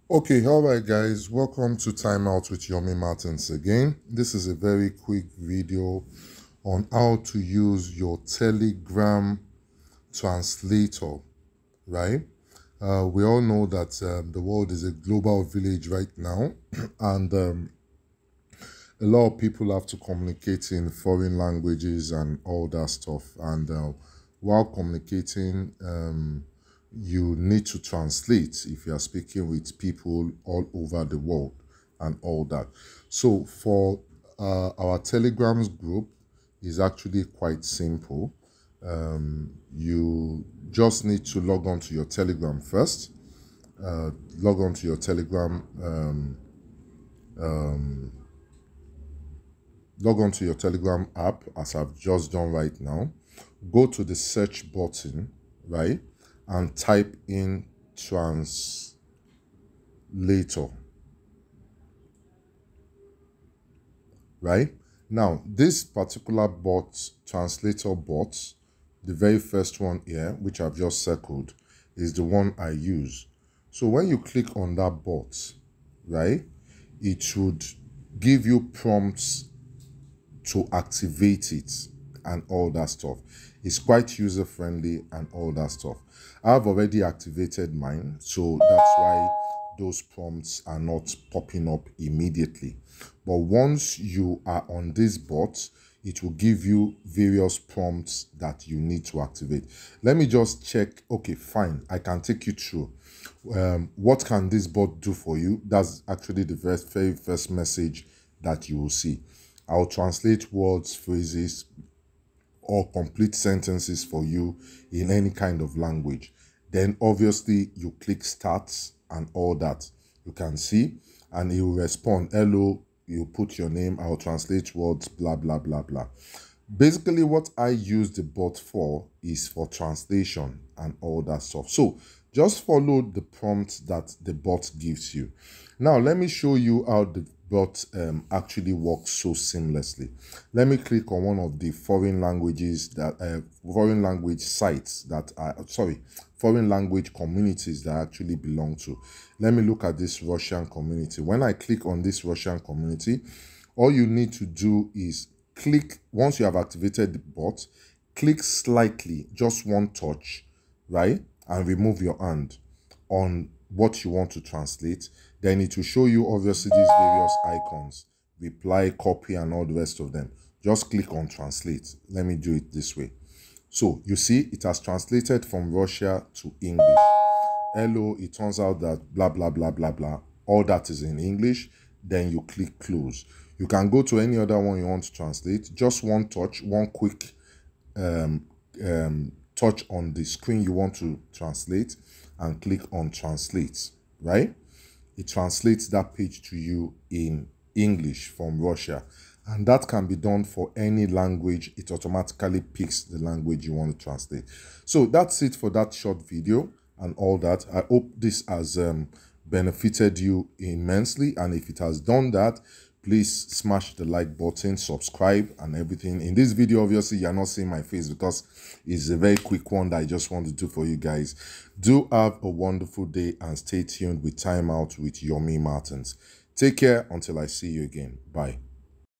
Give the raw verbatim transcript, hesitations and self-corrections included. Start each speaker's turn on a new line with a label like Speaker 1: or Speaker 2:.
Speaker 1: Okay, all right, guys, welcome to Time Out with Yomi Martins again. This is a very quick video on how to use your Telegram translator, right? Uh, we all know that um, the world is a global village right now, and um, a lot of people have to communicate in foreign languages and all that stuff. And uh, while communicating, um, you need to translate if you are speaking with people all over the world and all that. So for uh, our Telegrams group is actually quite simple. Um, you just need to log on to your Telegram first. Uh, log on to your Telegram. Um, um, log on to your Telegram app as I've just done right now. Go to the search button, right, and type in Translator. Right now, this particular bot, Translator bot, the very first one here, which I've just circled, is the one I use. So when you click on that bot, right, it should give you prompts to activate it and all that stuff. It's quite user friendly and all that stuff. I've already activated mine, so that's why those prompts are not popping up immediately. But once you are on this bot, it will give you various prompts that you need to activate. Let me just check. Okay, fine. I can take you through. Um, what can this bot do for you? That's actually the very, very first message that you will see. I'll translate words, phrases, or complete sentences for you in any kind of language. Then obviously you click start and all that. You can see, and it will respond, hello, you put your name, I'll translate words, blah, blah, blah, blah. Basically, what I use the bot for is for translation and all that stuff. So just follow the prompts that the bot gives you. Now, let me show you how the bot um, actually works so seamlessly. Let me click on one of the foreign languages that uh, foreign language sites that are sorry, foreign language communities that I actually belong to. Let me look at this Russian community. When I click on this Russian community, all you need to do is click, once you have activated the bot, click slightly, just one touch, right? And remove your hand on what you want to translate. Then it will show you obviously these various icons, reply, copy, and all the rest of them. Just click on translate. Let me do it this way. So you see it has translated from Russia to English. Hello, it turns out that blah, blah, blah, blah, blah. All that is in English. Then you click close. You can go to any other one you want to translate. Just one touch, one quick um, um, touch on the screen you want to translate and click on translate, right? It translates that page to you in English from Russia. And that can be done for any language. It automatically picks the language you want to translate. So that's it for that short video and all that. I hope this has um, benefited you immensely. And if it has done that, please smash the like button, subscribe and everything. In this video, obviously, you're not seeing my face because it's a very quick one that I just want to do for you guys. Do have a wonderful day and stay tuned with Time Out with Yomi Martins. Take care until I see you again. Bye.